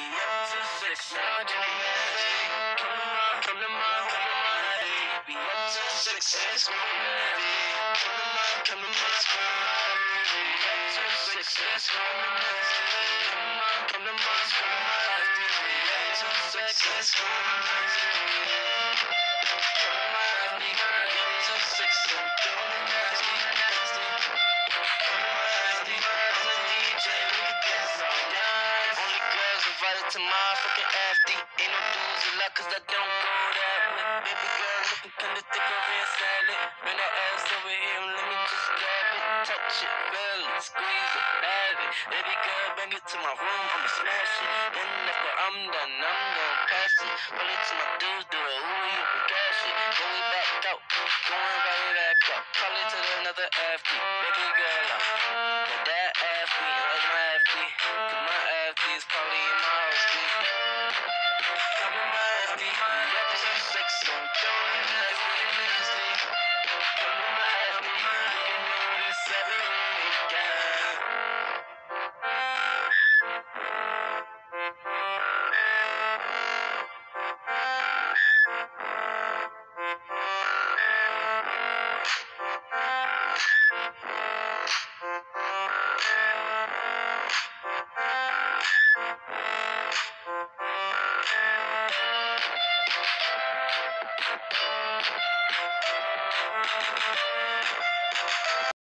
up to 6. Now I do nasty. Come to mom, be up to 6. It's nasty. Come to mom, be up to 6. It's nasty. Come to mom, be up to 6. It's nasty. To my fucking FD, ain't no dudes a lot cause I don't go that way. Baby girl looking kinda thick over here, salad. Bring that ass over here and let me just grab it. Touch it, feel it, squeeze it, have it. Baby girl, bring it to my room, I'ma smash it. Then after I'm done, I'm gon' pass it. Pull it to my dudes, do it, ooh, you can cash it. Then we back out, going right back up. Call it to another FD, baby girl, but that FD, like my FD. Cause my FD is probably in my house, dude. Come in my FD, up to 6, so don't nasty. Come in my FD, you can know this every weekend.